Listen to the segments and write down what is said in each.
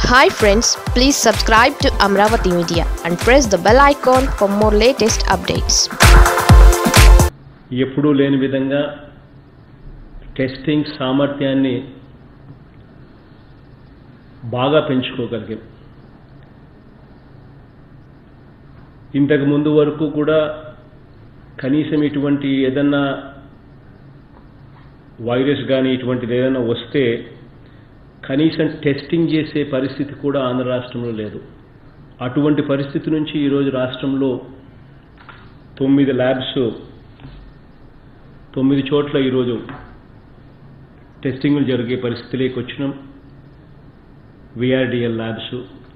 Hi friends, please subscribe to Amravati Media and press the bell icon for more latest updates. ఎప్పుడూ లేని విధంగా testing సామర్థ్యాన్ని బాగా పెంచుకోగలిగాం. ఇంతకు ముందు వరకు కూడా కనీసం ఇటువంటి ఏదన్నా వైరస్ కానీ ఇటువంటిది ఏదైనా వస్తే కనీసం టెస్టింగ్ చేసే పరిస్థితి కూడా ఆంధ్ర రాష్ట్రంలో లేదు. అటువంటి పరిస్థితి నుంచి ఈరోజు రాష్ట్రంలో 9 ల్యాబ్స్ 9 చోట్ల ఈరోజు టెస్టింగ్లు జరిగే పరిస్థితిలోకి వచ్చినాం. విఆర్డిఎల్ ల్యాబ్స్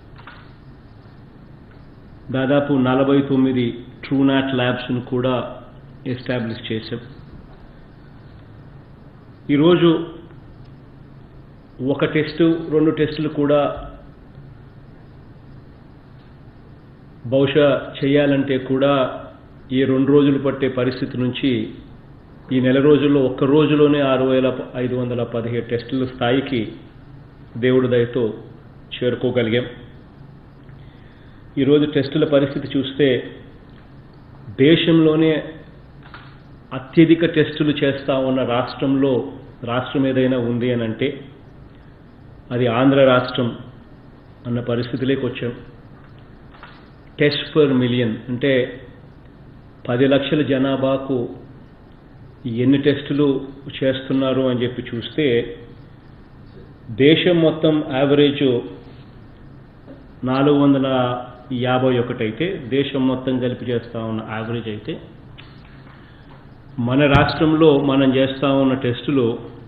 దాదాపు 49 ట్రూనాట్ ల్యాబ్స్ను కూడా ఎస్టాబ్లిష్ చేశాం. ఈరోజు ఒక టెస్టు 2 టెస్టులు కూడా బహుశా చేయాలంటే కూడా ఈ 2 రోజులు పట్టే పరిస్థితి నుంచి ఈ నెల రోజుల్లో ఒక్క రోజులోనే 6,517 టెస్టుల స్థాయికి దేవుడి దయతో చేరుకోగలిగాం. ఈరోజు టెస్టుల పరిస్థితి చూస్తే దేశంలోనే అత్యధిక టెస్టులు చేస్తా ఉన్న రాష్ట్రం ఏదైనా ఉంది అని అంటే అది ఆంధ్ర రాష్ట్రం అన్న పరిస్థితిలోకి వచ్చాం. టెస్ట్ పర్ మిలియన్ అంటే 10 లక్షల జనాభాకు ఎన్ని టెస్టులు చేస్తున్నారు అని చెప్పి చూస్తే దేశం మొత్తం యావరేజ్ 451 అయితే దేశం మొత్తం కలిపి చేస్తూ ఉన్న యావరేజ్ అయితే మన రాష్ట్రంలో మనం చేస్తూ ఉన్న టెస్టులు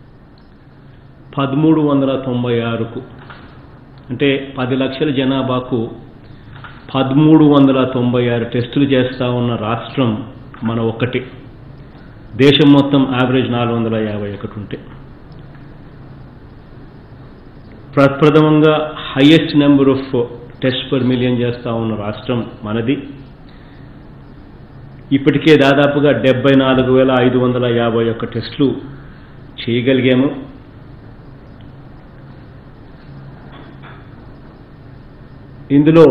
1396కు అంటే 10 లక్షల జనాభాకు 1396 టెస్టులు చేస్తూ ఉన్న రాష్ట్రం మన ఒక్కటి. దేశం మొత్తం యావరేజ్ 451 ఉంటే ప్రప్రథమంగా highest number of test per million చేస్తూ ఉన్న రాష్ట్రం మనది. ఇప్పటికే దాదాపుగా 74,551 టెస్టులు చేయగలిగాము. ఇందులో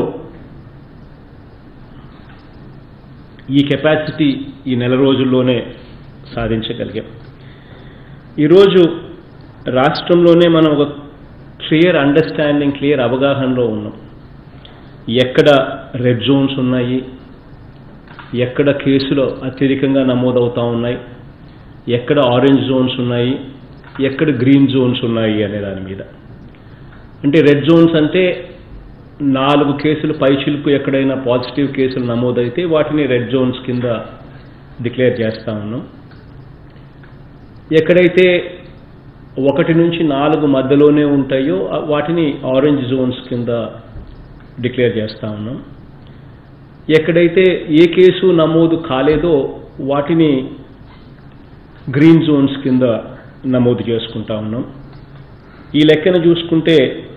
ఈ కెపాసిటీ ఈ నెల రోజుల్లోనే సాధించగలిగాం. ఈరోజు రాష్ట్రంలోనే మనం ఒక క్లియర్ అండర్స్టాండింగ్, క్లియర్ అవగాహనలో ఉన్నాం. ఎక్కడ రెడ్ జోన్స్ ఉన్నాయి, ఎక్కడ కేసులు అత్యధికంగా నమోదవుతూ ఉన్నాయి, ఎక్కడ ఆరెంజ్ జోన్స్ ఉన్నాయి, ఎక్కడ గ్రీన్ జోన్స్ ఉన్నాయి అనే దాని మీద. అంటే రెడ్ జోన్స్ అంటే 4 కేసులు పైచిలుకు ఎక్కడైనా పాజిటివ్ కేసులు నమోదైతే వాటిని రెడ్ జోన్స్ కింద డిక్లేర్ చేస్తూ ఉన్నాం. ఎక్కడైతే 1 నుంచి 4 మధ్యలోనే ఉంటాయో వాటిని ఆరెంజ్ జోన్స్ కింద డిక్లేర్ చేస్తూ ఉన్నాం. ఎక్కడైతే ఏ కేసు నమోదు కాలేదో వాటిని గ్రీన్ జోన్స్ కింద నమోదు చేసుకుంటా ఉన్నాం. ఈ లెక్కన చూసుకుంటే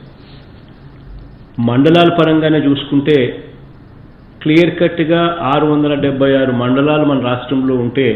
మండలాల పరంగానే చూసుకుంటే క్లియర్ కట్గా 676 మండలాలు మన రాష్ట్రంలో ఉంటే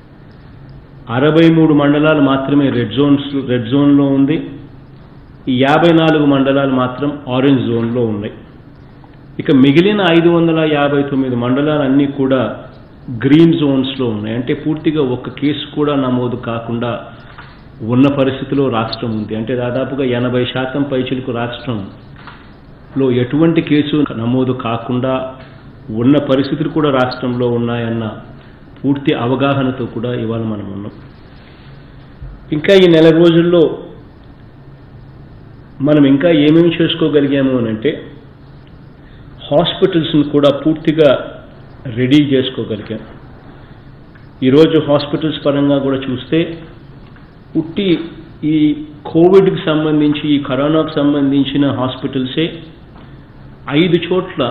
63 మండలాలు మాత్రమే రెడ్ జోన్లో ఉంది. ఈ 54 మండలాలు మాత్రం ఆరెంజ్ జోన్లో ఉన్నాయి. ఇక మిగిలిన 559 మండలాలన్నీ కూడా గ్రీన్ జోన్స్లో ఉన్నాయి. అంటే పూర్తిగా ఒక్క కేసు కూడా నమోదు కాకుండా ఉన్న పరిస్థితిలో రాష్ట్రం ఉంది. అంటే దాదాపుగా 80% పైచిలకు రాష్ట్రంలో ఎటువంటి కేసు నమోదు కాకుండా ఉన్న పరిస్థితులు కూడా రాష్ట్రంలో ఉన్నాయన్న పూర్తి అవగాహనతో కూడా ఇవాళ మనం ఉన్నాం. ఇంకా ఈ నెల రోజుల్లో మనం ఇంకా ఏమేమి చేసుకోగలిగాము అని అంటే హాస్పిటల్స్ను కూడా పూర్తిగా రెడీ చేసుకోగలిగాం. ఈరోజు హాస్పిటల్స్ పరంగా కూడా చూస్తే పుట్టి ఈ కోవిడ్కి సంబంధించి ఈ కరోనాకు సంబంధించిన హాస్పిటల్సే 5 చోట్ల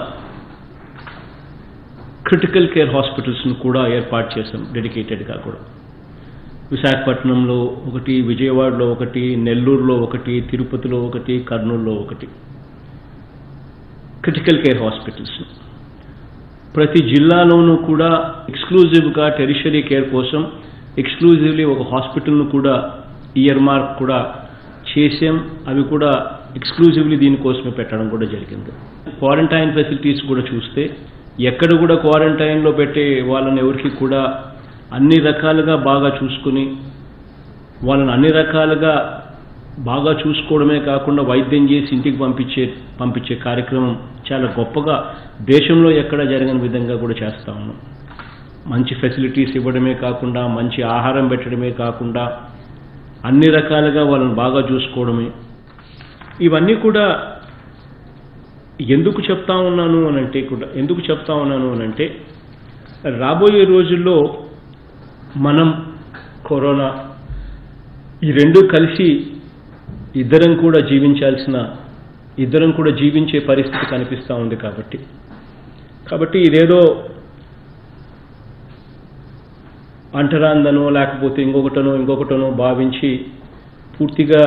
క్రిటికల్ కేర్ హాస్పిటల్స్ను కూడా ఏర్పాటు చేశాం డెడికేటెడ్గా కూడా. విశాఖపట్నంలో 1, విజయవాడలో 1, నెల్లూరులో 1, తిరుపతిలో 1, కర్నూలులో 1 క్రిటికల్ కేర్ హాస్పిటల్స్. ప్రతి జిల్లాలోనూ కూడా ఎక్స్క్లూజివ్గా టెరిషరీ కేర్ కోసం ఎక్స్క్లూజివ్లీ ఒక హాస్పిటల్ను కూడా ఇయర్ మార్క్ కూడా చేసాం. అవి కూడా ఎక్స్క్లూజివ్లీ దీనికోసమే పెట్టడం కూడా జరిగింది. క్వారంటైన్ ఫెసిలిటీస్ కూడా చూస్తే ఎక్కడ కూడా క్వారంటైన్లో పెట్టే వాళ్ళని ఎవరికి కూడా అన్ని రకాలుగా బాగా చూసుకుని వాళ్ళని అన్ని రకాలుగా బాగా చూసుకోవడమే కాకుండా వైద్యం చేసి ఇంటికి పంపించే కార్యక్రమం చాలా గొప్పగా దేశంలో ఎక్కడ జరగని విధంగా కూడా చేస్తూ ఉన్నాం. మంచి ఫెసిలిటీస్ ఇవ్వడమే కాకుండా మంచి ఆహారం పెట్టడమే కాకుండా అన్ని రకాలుగా వాళ్ళని బాగా చూసుకోవడమే. ఇవన్నీ కూడా ఎందుకు చెప్తా ఉన్నాను అనంటే రాబోయే రోజుల్లో మనం కరోనా ఈ రెండు కలిసి ఇద్దరం కూడా జీవించే పరిస్థితి కనిపిస్తూ ఉంది. కాబట్టి ఇదేదో అంటరాందనో లేకపోతే ఇంకొకటనో భావించి పూర్తిగా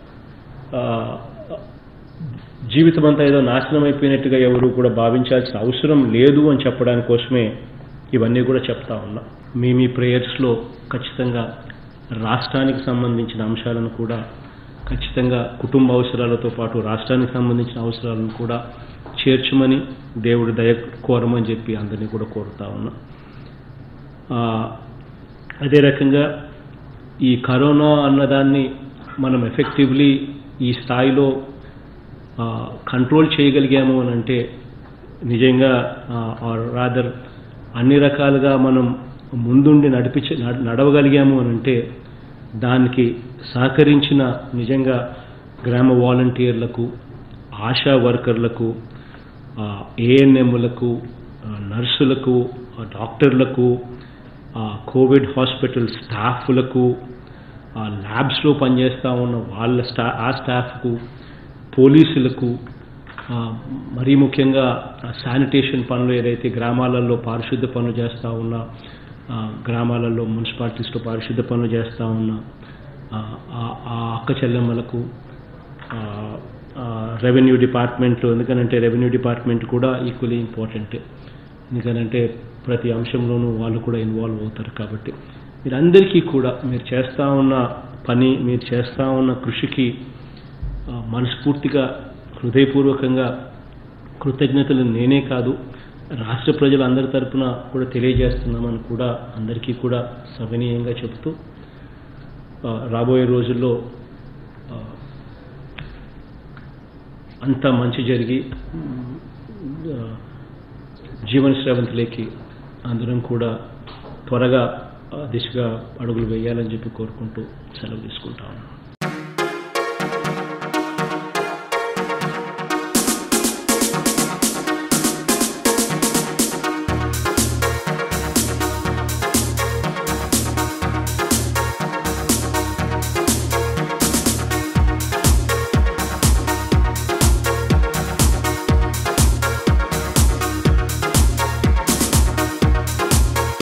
జీవితం అంతా ఏదో నాశనం అయిపోయినట్టుగా ఎవరు కూడా భావించాల్సిన అవసరం లేదు అని చెప్పడానికి కోసమే ఇవన్నీ కూడా చెప్తా ఉన్నా. మీ ప్రేయర్స్లో ఖచ్చితంగా రాష్ట్రానికి సంబంధించిన అంశాలను కూడా ఖచ్చితంగా కుటుంబ అవసరాలతో పాటు రాష్ట్రానికి సంబంధించిన అవసరాలను కూడా చేర్చమని దేవుడి దయ కోరమని చెప్పి అందరినీ కూడా కోరుతా ఉన్నా. అదే రకంగా ఈ కరోనా అన్నదాన్ని మనం ఎఫెక్టివ్లీ ఈ స్థాయిలో కంట్రోల్ చేయగలిగాము అని అంటే నిజంగా రాదర్ అన్ని రకాలుగా మనం ముందుండి నడవగలిగాము అని అంటే దానికి సహకరించిన నిజంగా గ్రామ వాలంటీర్లకు, ఆశా వర్కర్లకు, ఏఎన్ఎంలకు, నర్సులకు, డాక్టర్లకు, కోవిడ్ హాస్పిటల్ స్టాఫ్లకు, ల్యాబ్స్లో పనిచేస్తూ ఉన్న ఆ స్టాఫ్కు, పోలీసులకు, మరీ ముఖ్యంగా శానిటేషన్ పనులు ఏదైతే గ్రామాలలో పారిశుద్ధ పనులు చేస్తూ ఉన్నా, గ్రామాలలో మున్సిపాలిటీస్లో పారిశుద్ధ పనులు చేస్తూ ఉన్న ఆ అక్క చెల్లెమ్మలకు, రెవెన్యూ డిపార్ట్మెంట్లో, ఎందుకనంటే రెవెన్యూ డిపార్ట్మెంట్ కూడా ఈక్వల్లీ ఇంపార్టెంట్. ఎందుకనంటే ప్రతి అంశంలోనూ వాళ్ళు కూడా ఇన్వాల్వ్ అవుతారు. కాబట్టి మీరందరికీ కూడా మీరు చేస్తూ ఉన్న పని, మీరు చేస్తూ ఉన్న కృషికి మనస్ఫూర్తిగా హృదయపూర్వకంగా కృతజ్ఞతలు నేనే కాదు రాష్ట్ర ప్రజలందరి తరపున కూడా తెలియజేస్తున్నామని కూడా అందరికీ కూడా సవినీయంగా చెబుతూ రాబోయే రోజుల్లో అంత మంచి జరిగి జీవన శ్రవంతిలోకి అందరం కూడా త్వరగా దిశగా అడుగులు వేయాలని చెప్పి కోరుకుంటూ సెలవు తీసుకుంటాము.